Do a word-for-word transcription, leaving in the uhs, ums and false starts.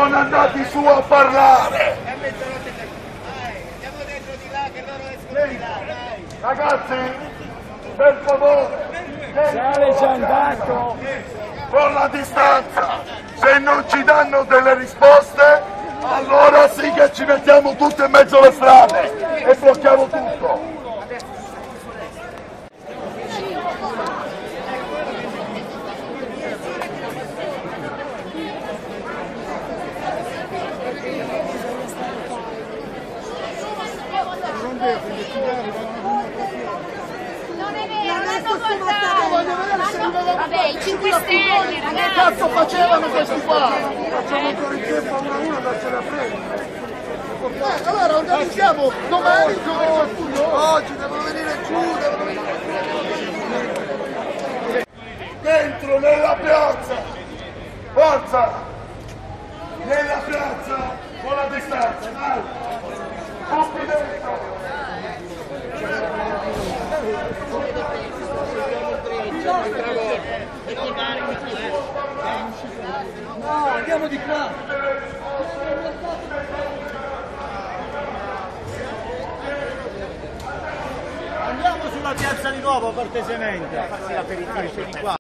sono andati su a parlare. Ragazzi, per favore, Sale già andato. con la distanza, se non ci danno delle risposte, allora sì che ci mettiamo tutti in mezzo alle strade e blocchiamo tutto. Non è vero, l'hanno portato! Vabbè, i cinque Stelle, ragazzi! Che cazzo facevano questi qua? Facciamo ancora in tempo a una a una a darcela a prendere. Eh, allora organizziamo domani, giovedì, oggi devono venire giù, devono venire giù. Dentro nella piazza! Forza! Nella piazza con la distanza, dai! Tutti dentro! No, andiamo di qua. Andiamo sulla piazza di nuovo cortesemente a farsi l'aperitivo di qua.